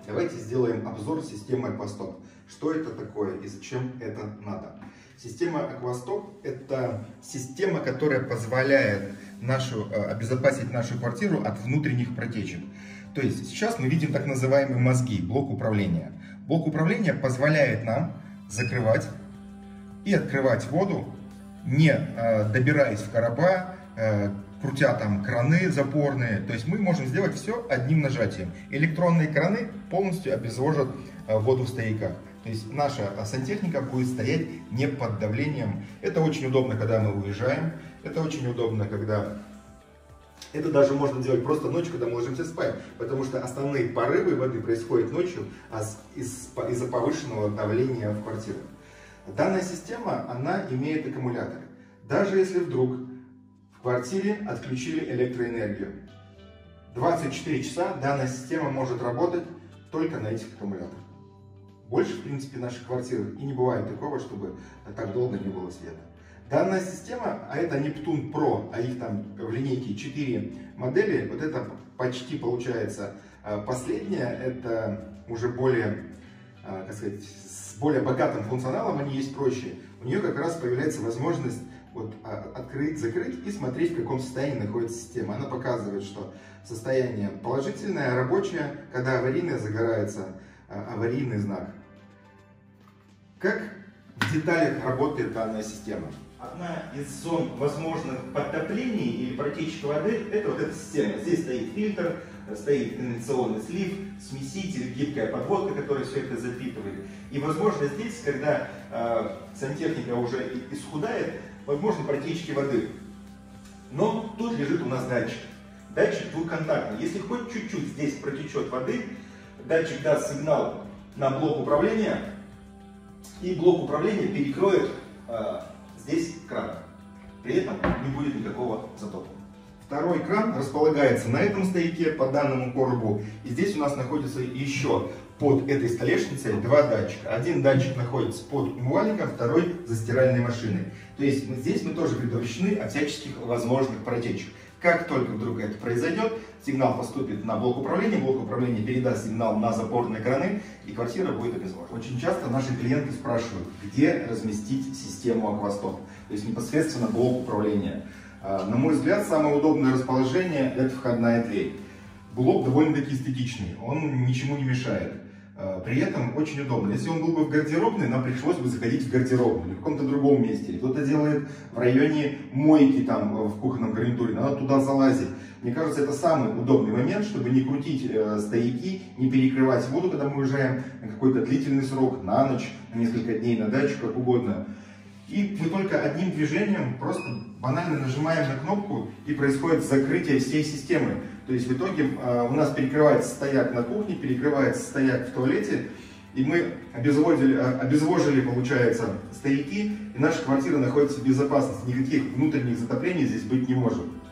Давайте сделаем обзор системы Aquastop. Что это такое и зачем это надо? Система Aquastop – это система, которая позволяет обезопасить нашу квартиру от внутренних протечек. То есть сейчас мы видим так называемые мозги, блок управления. Блок управления позволяет нам закрывать и открывать воду, не добираясь в короба, крутя там краны запорные. То есть мы можем сделать все одним нажатием. Электронные краны полностью обезвожат воду в стояках. То есть наша сантехника будет стоять не под давлением. Это очень удобно, когда мы уезжаем. Это очень удобно, когда... Это даже можно делать просто ночью, когда мы ложимся спать. Потому что основные порывы воды происходят ночью из-за повышенного давления в квартиру. Данная система, она имеет аккумулятор. Даже если вдруг в квартире отключили электроэнергию, 24 часа данная система может работать только на этих аккумуляторах. Больше, в принципе, наших квартир и не бывает такого, чтобы так долго не было света. Данная система, а это Нептун Pro, а их там в линейке 4 модели, вот это почти получается последняя, это уже более, как сказать, с более богатым функционалом, они есть проще. У нее как раз появляется возможность вот открыть, закрыть и смотреть, в каком состоянии находится система. Она показывает, что состояние положительное, рабочее, когда аварийное, загорается аварийный знак. Как в деталях работает данная система? Одна из зон возможных подтоплений или протечек воды – это вот эта система. Здесь стоит фильтр, стоит инъекционный слив, смеситель, гибкая подводка, которая все это запитывает. И возможно здесь, когда сантехника уже исхудает, возможны протечки воды. Но тут лежит у нас датчик. Датчик двухконтактный. Если хоть чуть-чуть здесь протечет воды, датчик даст сигнал на блок управления, и блок управления перекроет здесь кран. При этом не будет никакого затока. Второй кран располагается на этом стояке по данному коробу. И здесь у нас находится еще под этой столешницей два датчика. Один датчик находится под умывальником, второй за стиральной машиной. То есть здесь мы тоже предупреждены от всяческих возможных протечек. Как только вдруг это произойдет, сигнал поступит на блок управления передаст сигнал на запорные краны, и квартира будет обезвожена. Очень часто наши клиенты спрашивают, где разместить систему Aquastop, то есть непосредственно блок управления. На мой взгляд, самое удобное расположение – это входная дверь. Блок довольно-таки эстетичный, он ничему не мешает. При этом очень удобно. Если он был бы в гардеробной, нам пришлось бы заходить в гардеробную или в каком-то другом месте. Кто-то делает в районе мойки, там, в кухонном гарнитуре, надо туда залазить. Мне кажется, это самый удобный момент, чтобы не крутить стояки, не перекрывать воду, когда мы уезжаем на какой-то длительный срок, на ночь, на несколько дней, на дачу, как угодно. И мы только одним движением просто банально нажимаем на кнопку, и происходит закрытие всей системы. То есть в итоге у нас перекрывается стояк на кухне, перекрывается стояк в туалете, и мы обезвожили, получается, стояки, и наша квартира находится в безопасности. Никаких внутренних затоплений здесь быть не может.